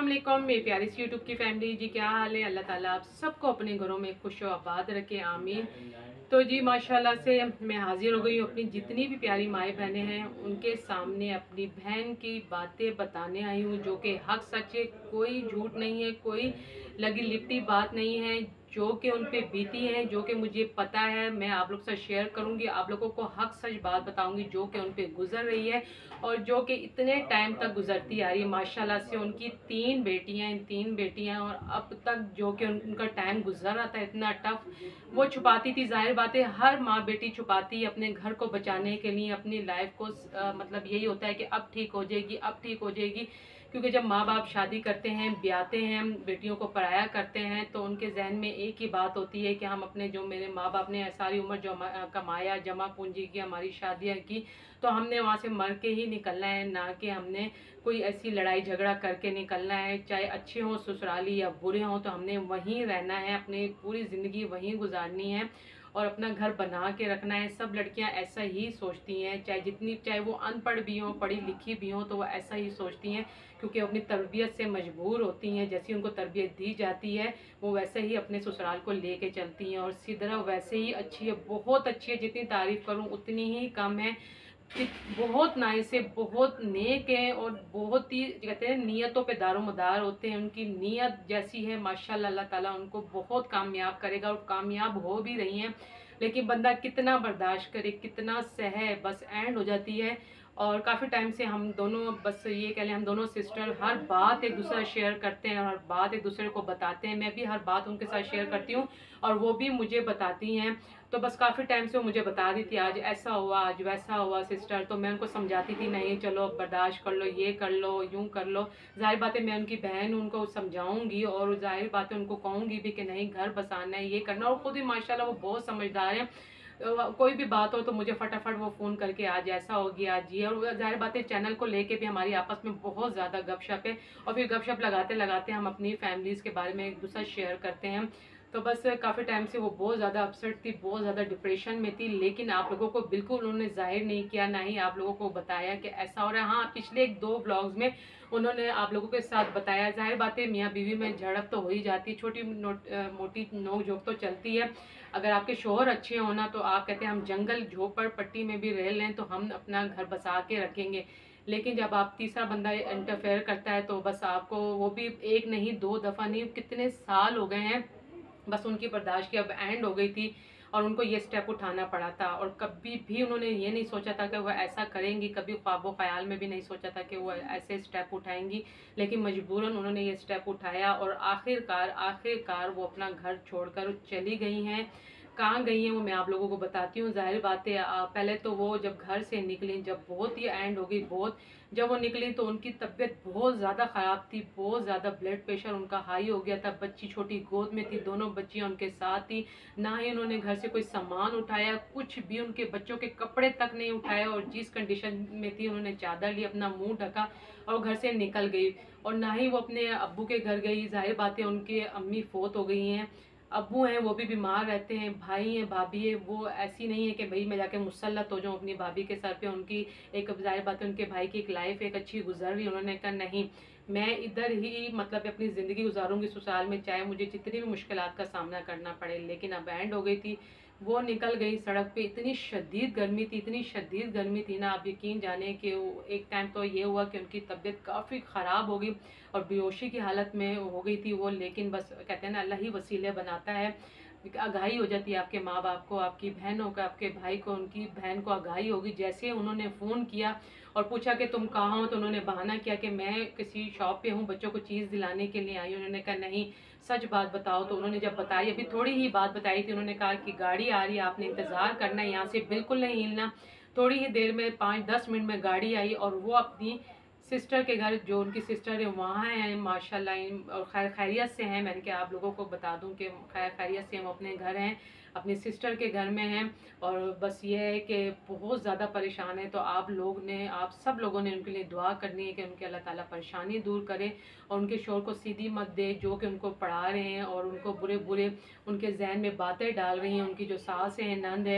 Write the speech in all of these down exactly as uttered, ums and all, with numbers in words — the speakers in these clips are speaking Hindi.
अस्सलाम वालेकुम मेरी प्यारी सी यूट्यूब की फैमिली जी, क्या हाल है। अल्लाह ताला आप सबको अपने घरों में खुश आबाद रखे, आमीन। तो जी माशाल्लाह से मैं हाजिर हो गई हूँ अपनी जितनी भी प्यारी माएँ बहनें हैं उनके सामने अपनी बहन की बातें बताने आई हूँ, जो कि हक सच है, कोई झूठ नहीं है, कोई लगी लिपटी बात नहीं है, जो कि उन पे बीती है, जो कि मुझे पता है। मैं आप लोग से शेयर करूंगी, आप लोगों को हक सच बात बताऊंगी जो कि उन पे गुजर रही है और जो कि इतने टाइम तक गुजरती आ रही है। माशाल्लाह से उनकी तीन बेटियां हैं, तीन बेटियां, और अब तक जो कि उनका टाइम गुजर रहा था इतना टफ, वो छुपाती थी। जाहिर बात है हर माँ बेटी छुपाती है अपने घर को बचाने के लिए, अपनी लाइफ को आ, मतलब यही होता है कि अब ठीक हो जाएगी, अब ठीक हो जाएगी। क्योंकि जब माँ बाप शादी करते हैं, ब्याहते हैं, बेटियों को पराया करते हैं, तो उनके जहन में एक ही बात होती है कि हम अपने, जो मेरे माँ बाप ने सारी उम्र जो कमाया, जमा पूंजी की, हमारी शादियाँ की, तो हमने वहाँ से मर के ही निकलना है, ना कि हमने कोई ऐसी लड़ाई झगड़ा करके निकलना है। चाहे अच्छे हों ससुराली या बुरे हों, तो हमने वहीं रहना है, अपनी पूरी ज़िंदगी वहीं गुजारनी है और अपना घर बना के रखना है। सब लड़कियां ऐसा ही सोचती हैं, चाहे जितनी, चाहे वो अनपढ़ भी हों, पढ़ी लिखी भी हों, तो वो ऐसा ही सोचती हैं, क्योंकि अपनी तरबियत से मजबूर होती हैं। जैसी उनको तरबियत दी जाती है वो वैसे ही अपने ससुराल को लेके चलती हैं। और सिदरा वैसे ही अच्छी है, बहुत अच्छी है, जितनी तारीफ़ करूँ उतनी ही कम है। कि बहुत नाइस है, बहुत नेक है और बहुत ही कहते हैं नियतों पे दारोमदार होते हैं। उनकी नीयत जैसी है माशाल्लाह, अल्लाह ताला उनको बहुत कामयाब करेगा और कामयाब हो भी रही हैं। लेकिन बंदा कितना बर्दाश्त करे, कितना सहे, बस एंड हो जाती है। और काफ़ी टाइम से हम दोनों, बस ये कह लें, हम दोनों सिस्टर हर बात एक दूसरा शेयर करते हैं, हर बात एक दूसरे को बताते हैं। मैं भी हर बात उनके साथ शेयर करती हूँ और वो भी मुझे बताती हैं। तो बस काफ़ी टाइम से वो मुझे बता रही थी, आज ऐसा हुआ, आज वैसा हुआ सिस्टर। तो मैं उनको समझाती थी, नहीं चलो बर्दाश्त कर लो, ये कर लो, यूं कर लो। जाहिर बात है मैं उनकी बहन, उनको समझाऊंगी और जाहिर बात है उनको कहूंगी भी कि नहीं घर बसाना है, ये करना। और खुद ही माशाल्लाह वो बहुत समझदार है। कोई भी बात हो तो मुझे फटाफट वो फ़ोन करके, आज ऐसा हो गया, आज ये। और जाहिर बात है चैनल को लेके भी हमारी आपस में बहुत ज़्यादा गपशप है और फिर गपशप लगाते लगाते हम अपनी फैमिलीज़ के बारे में एक दूसरा शेयर करते हैं। तो बस काफ़ी टाइम से वो बहुत ज़्यादा अपसेट थी, बहुत ज़्यादा डिप्रेशन में थी, लेकिन आप लोगों को बिल्कुल उन्होंने जाहिर नहीं किया, ना ही आप लोगों को बताया कि ऐसा हो रहा है। हाँ, पिछले एक दो ब्लॉग्स में उन्होंने आप लोगों के साथ बताया। जाहिर बात है मियाँ बीवी में झड़प तो हो ही जाती, छोटी मोटी नोक झोंक तो चलती है। अगर आपके शोहर अच्छे हो ना, तो आप कहते हैं हम जंगल झोपड़ पट्टी में भी रह लें तो हम अपना घर बसा के रखेंगे। लेकिन जब आप तीसरा बंदा इंटरफेयर करता है तो बस आपको, वो भी एक नहीं दो दफ़ा नहीं, कितने साल हो गए हैं, बस उनकी बर्दाश्त की अब एंड हो गई थी और उनको ये स्टेप उठाना पड़ा था। और कभी भी उन्होंने ये नहीं सोचा था कि वह ऐसा करेंगी, कभी ख्वाबो ख्याल में भी नहीं सोचा था कि वो ऐसे स्टेप उठाएंगी, लेकिन मजबूरन उन्होंने ये स्टेप उठाया और आखिरकार आखिरकार वो अपना घर छोड़कर चली गई हैं। कहाँ गई हैं वो मैं आप लोगों को बताती हूँ। जाहिर बात है पहले तो वो जब घर से निकली, जब बहुत ही एंड हो गई, बहुत जब वो निकली तो उनकी तबीयत बहुत ज़्यादा ख़राब थी, बहुत ज़्यादा ब्लड प्रेशर उनका हाई हो गया था। बच्ची छोटी गोद में थी, दोनों बच्चियाँ उनके साथ थी। ना ही उन्होंने घर से कोई सामान उठाया, कुछ भी, उनके बच्चों के कपड़े तक नहीं उठाए। और जिस कंडीशन में थी उन्होंने चादर ली, अपना मुंह ढका और घर से निकल गई। और ना ही वो अपने अब्बू के घर गई। जाहिर बात है उनके अम्मी फोत हो गई हैं, अब्बू हैं वो भी बीमार रहते हैं, भाई हैं, भाभी है। वो ऐसी नहीं है कि भाई मैं जाके मुसल्लत हो जाऊँ अपनी भाभी के सर पे। उनकी एक, जाहिर बात है उनके भाई की एक लाइफ एक अच्छी गुजर रही। उन्होंने कहा नहीं, मैं इधर ही मतलब अपनी ज़िंदगी गुजारूंगी ससुराल में, चाहे मुझे जितनी भी मुश्किलात का सामना करना पड़े। लेकिन अब एंड हो गई थी, वो निकल गई सड़क पे। इतनी शदीद गर्मी थी, इतनी शदीद गर्मी थी ना, आप यकीन जाने कि एक टाइम तो ये हुआ कि उनकी तबीयत काफ़ी ख़राब हो गई और बेहोशी की हालत में हो गई थी वो। लेकिन बस कहते हैं ना, अल्लाह ही वसीले बनाता है। आगाही हो जाती है आपके माँ बाप को, आपकी बहनों को, आपके भाई को, उनकी बहन को आगाही होगी। जैसे उन्होंने फ़ोन किया और पूछा कि तुम कहाँ हो, तो उन्होंने बहाना किया कि मैं किसी शॉप पे हूँ, बच्चों को चीज़ दिलाने के लिए आई। उन्होंने कहा नहीं सच बात बताओ। तो उन्होंने जब बताई, अभी थोड़ी ही बात बताई थी, उन्होंने कहा कि गाड़ी आ रही है, आपने इंतज़ार करना है, यहाँ से बिल्कुल नहीं हिलना। थोड़ी ही देर में, पाँच दस मिनट में गाड़ी आई और वो अपनी सिस्टर के घर, जो उनकी सिस्टर है वहाँ हैं माशाल्लाह, और खैर खैरियत से हैं। मैंने कहा आप लोगों को बता दूं कि खैर खैरियत से हम अपने घर हैं, अपनी सिस्टर के घर में हैं। और बस ये है कि बहुत ज़्यादा परेशान है, तो आप लोग ने, आप सब लोगों ने उनके लिए दुआ करनी है कि उनके अल्लाह ताला परेशानी दूर करे और उनके शोर को सीधी मत दे, जो कि उनको पढ़ा रहे हैं और उनको बुरे बुरे उनके जहन में बातें डाल रही हैं। उनकी जो सास है, नंद है,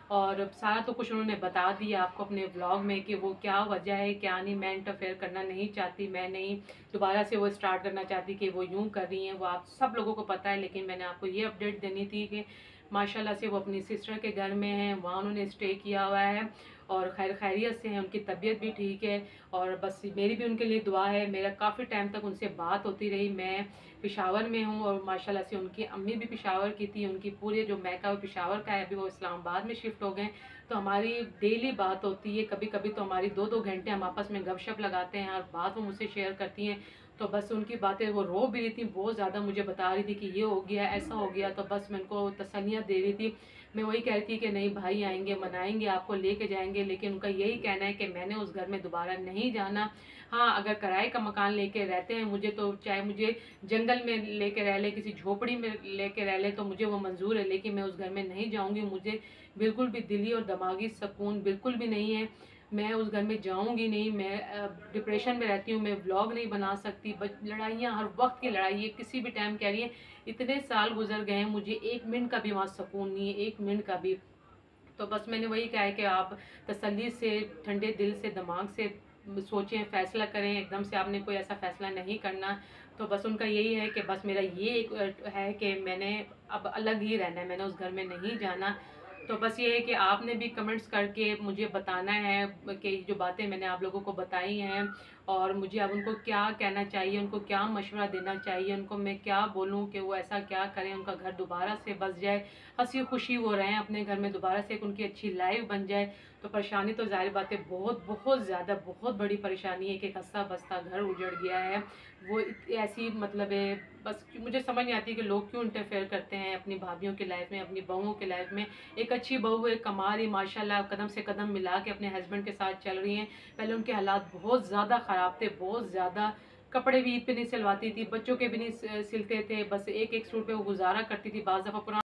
और सारा तो कुछ उन्होंने बता दिया आपको अपने व्लॉग में कि वो क्या वजह है, क्या नहीं। मैं इंटरफेयर करना नहीं चाहती, मैं नहीं दोबारा से वो स्टार्ट करना चाहती कि वो यूं कर रही हैं, वो आप सब लोगों को पता है। लेकिन मैंने आपको ये अपडेट देनी थी कि माशाल्लाह से वो अपनी सिस्टर के घर में हैं, वहाँ उन्होंने स्टे किया हुआ है और खैर खैरियत से हैं, उनकी तबीयत भी ठीक है। और बस मेरी भी उनके लिए दुआ है। मेरा काफ़ी टाइम तक उनसे बात होती रही। मैं पेशावर में हूँ और माशाल्लाह से उनकी अम्मी भी पेशावर की थी, उनकी पूरे जो मैका वो पेशावर का है, अभी वो इस्लामाबाद में शिफ्ट हो गए। तो हमारी डेली बात होती है, कभी कभी तो हमारी दो दो घंटे हम आपस में गपशप लगाते हैं और बात वो मुझसे शेयर करती हैं। तो बस उनकी बातें वो रो भी रही थी, बहुत ज़्यादा मुझे बता रही थी कि ये हो गया, ऐसा हो गया। तो बस मैं उनको तसल्लियाँ दे रही थी। मैं वही कह रही थी कि नहीं भाई आएंगे, मनाएंगे, आपको लेके जाएंगे। लेकिन उनका यही कहना है कि मैंने उस घर में दोबारा नहीं जाना। हाँ, अगर किराए का मकान लेके रहते हैं मुझे, तो चाहे मुझे जंगल में लेके रह ले, किसी झोपड़ी में लेके रह ले, तो मुझे वो मंजूर है। लेकिन मैं उस घर में नहीं जाऊंगी। मुझे बिल्कुल भी दिली और दिमागी सुकून बिल्कुल भी नहीं है। मैं उस घर में जाऊंगी नहीं। मैं डिप्रेशन में रहती हूँ, मैं व्लॉग नहीं बना सकती। लड़ाइयाँ हर वक्त की लड़ाई है, किसी भी टाइम कह रही है। इतने साल गुजर गए हैं, मुझे एक मिनट का भी वहाँ सुकून नहीं है, एक मिनट का भी। तो बस मैंने वही कहा है कि आप तसल्ली से, ठंडे दिल से, दिमाग से सोचें, फैसला करें। एकदम से आपने कोई ऐसा फैसला नहीं करना। तो बस उनका यही है कि बस मेरा ये एक है कि मैंने अब अलग ही रहना है, मैंने उस घर में नहीं जाना। तो बस ये है कि आपने भी कमेंट्स करके मुझे बताना है कि जो बातें मैंने आप लोगों को बताई हैं, और मुझे अब उनको क्या कहना चाहिए, उनको क्या मशवरा देना चाहिए, उनको मैं क्या बोलूं कि वो ऐसा क्या करें, उनका घर दोबारा से बस जाए, हंसी खुशी वो रहें अपने घर में दोबारा से, एक उनकी अच्छी लाइफ बन जाए। तो परेशानी तो जाहिर बात है, बहुत बहुत ज़्यादा बहुत बड़ी परेशानी है कि हंसा बसता घर उजड़ गया है। वो ऐसी मतलब है, बस मुझे समझ नहीं आती कि लोग क्यों इंटरफेयर करते हैं अपनी भाभीयों की लाइफ में, अपनी बहुओं की लाइफ में। एक अच्छी बहू है, कमा रही माशाल्लाह, कदम से कदम मिला के अपने हस्बैंड के साथ चल रही हैं। पहले उनके हालात बहुत ज़्यादा ख़राब थे, बहुत ज़्यादा। कपड़े भी ईद पे नहीं सिलवाती थी, बच्चों के भी नहीं सिलते थे, बस एक एक सूट पे वो गुजारा करती थी। बाज़ दफ़ा पुराना